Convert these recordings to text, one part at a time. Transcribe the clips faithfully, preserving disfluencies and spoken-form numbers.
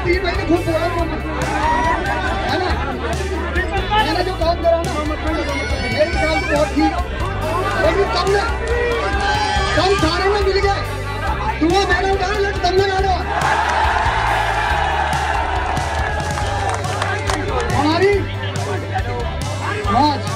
तीन महीने खूब बोला है ना, मैंने जो काम करा ना मेरे ख्याल से बहुत ठीक, लेकिन तुमने तुम सारे में मिल गए, तुम्हें मैंने उठाया लेकिन तुमने गाड़ो हमारी आज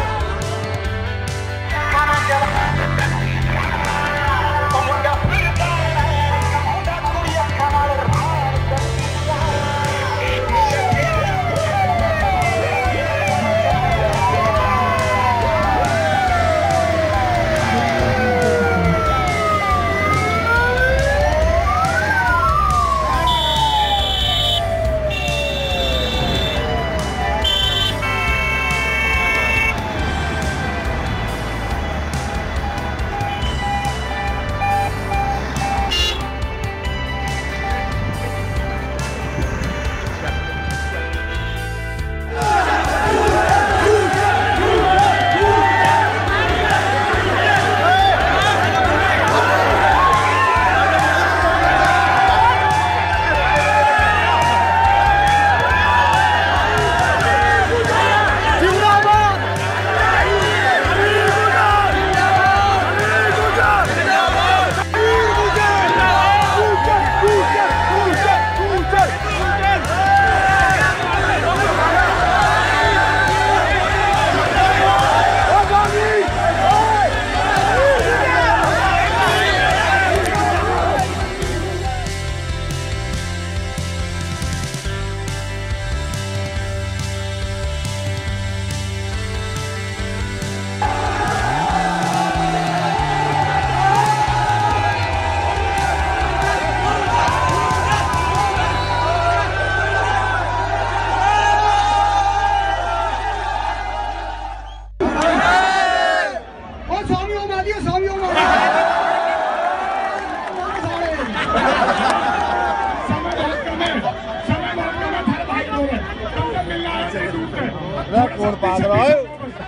कौन पाल रहा है?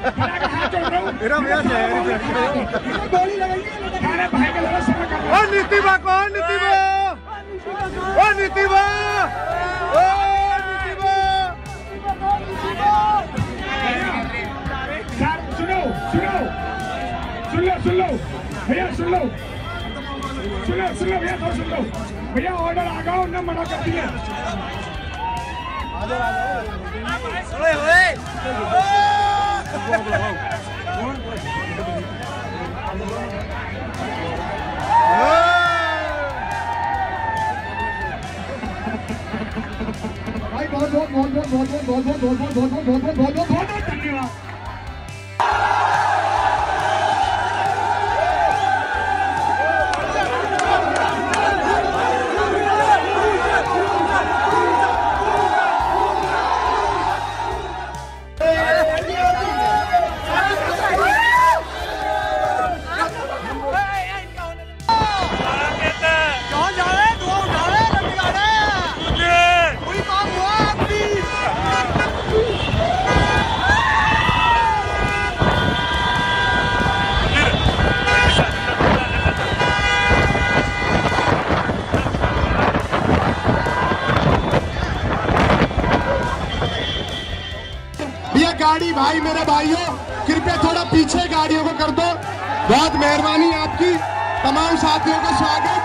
नीति बा कौन नीति बा? ओ नीति बा, ओ नीति बा। सुनो सुनो सुन लो सुन लो भैया सुन लो सुन लो सुन लो भैया तो सुन लो भैया ऑर्डर आ गया उन्होंने मना कर दिया। ओए ओए भाई बहुत बहुत बहुत बहुत बहुत बहुत बहुत बहुत बहुत बहुत बहुत बहुत बहुत बहुत बहुत धन्यवाद। गाड़ी भाई मेरे भाइयों कृपया थोड़ा पीछे गाड़ियों को कर दो, बहुत मेहरबानी आपकी। तमाम साथियों का स्वागत।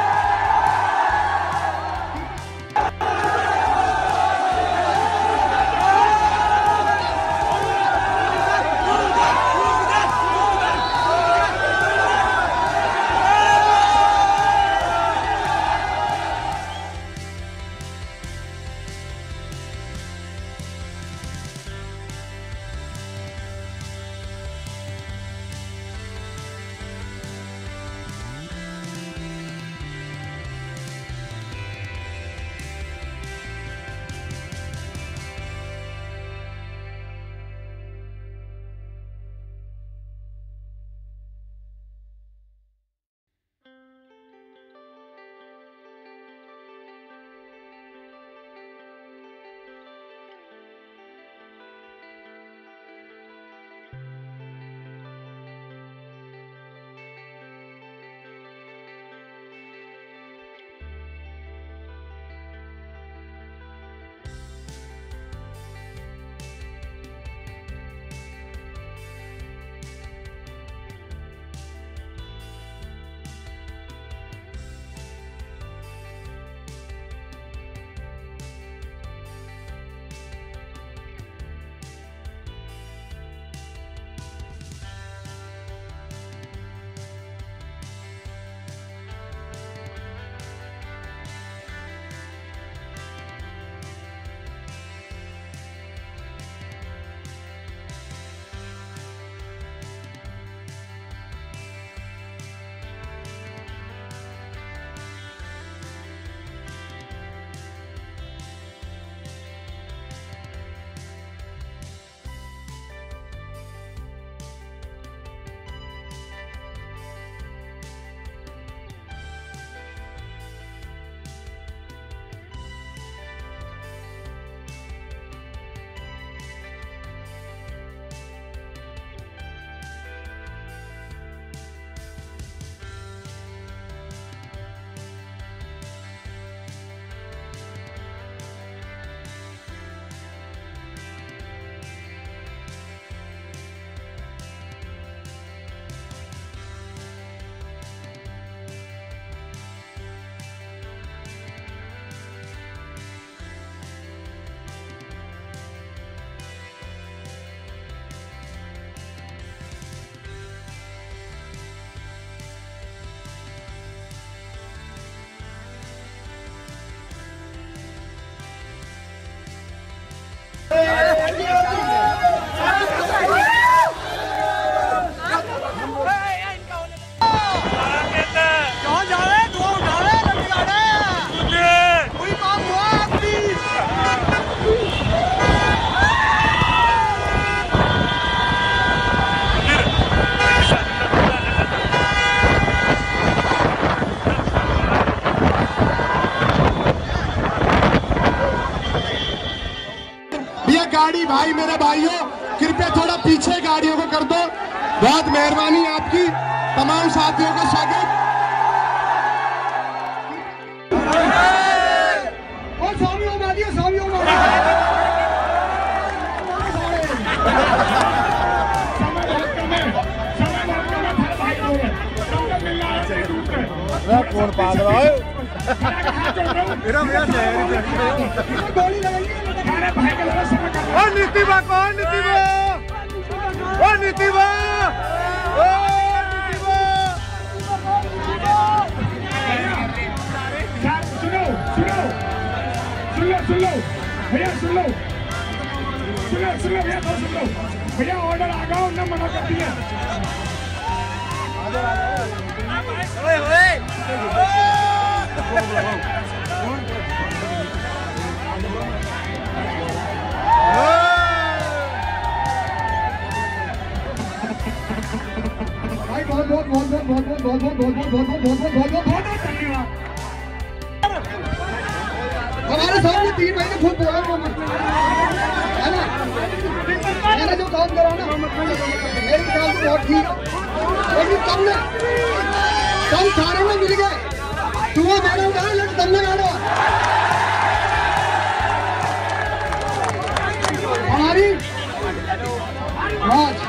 भाई मेरे भाइयों, कृपया थोड़ा पीछे गाड़ियों को कर दो। बहुत मेहरबानी आपकी। तमाम साथियों का स्वागत। और स्वामी हो मादियो, स्वामी हो मादियो। समय बहुत कम है, समय बहुत कम है, थारे भाई लोग हैं, सबका मिलना है, सही दूर है। कौन पागल है? मेरा भैया गोली लगेगी। थारे भाई के लगे समय कम है। ओ नीति बा कौन नीति बा? ओ नीति बा, ओ नीति बा। साहब सुनो सुनो सुन लो सुन लो भैया सुन लो सुन लो सुन लो भैया थोड़ा सुन लो भैया ऑर्डर आ गया उन्होंने मना कर दिया। ओए ओए भाई बहुत बहुत बहुत बहुत बहुत बहुत बहुत बहुत बहुत बहुत बहुत बहुत बहुत बहुत बहुत धन्यवाद। हमारे सामने तीन महीने खुद बोला है ना। मैंने जो काम करा ना मेरे ख्याल से बहुत ठीक है, लेकिन तुमने कम सारे में मिल गए। तुम्हें मैंने उठाया लेकिन तुमने गाड़ा हमारी आज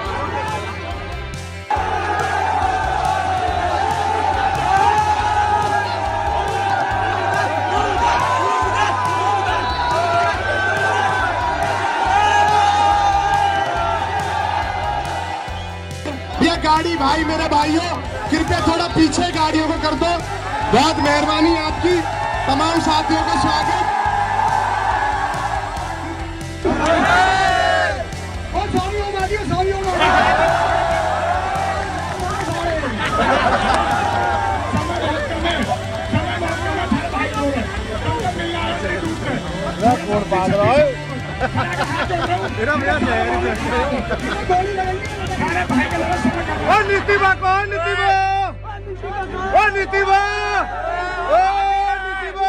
गाड़ी भाई मेरे भाइयों, कृपया थोड़ा पीछे गाड़ियों को कर दो। बहुत मेहरबानी आपकी। तमाम साथियों का स्वागत। और स्वामी हो मादियो, स्वामी हो मादियो। समय बहुत कम है, समय बहुत कम है, थारे भाई लोग हैं, सबका मिलना है, सही दूर है। कौन पागल है? मेरा भैया गोली लगेगी। थारे भाई के लगे समय कम है। ओ नीति बा कौन नीति बा? ओ नीति बा, ओ नीति बा।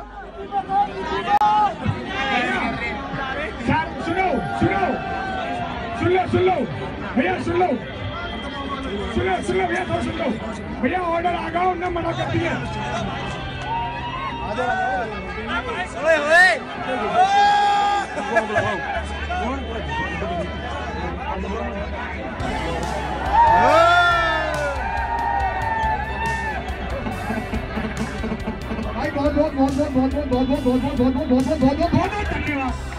साहब सुनो सुनो सुन लो सुन लो भैया सुन लो सुन लो सुन लो भैया थोड़ा सुन लो भैया ऑर्डर आ गया उन्होंने मना कर दिया। ओए ओए भाई बहुत बहुत बहुत बहुत बहुत बहुत बहुत बहुत बहुत बहुत बहुत बहुत बहुत बहुत धन्यवाद।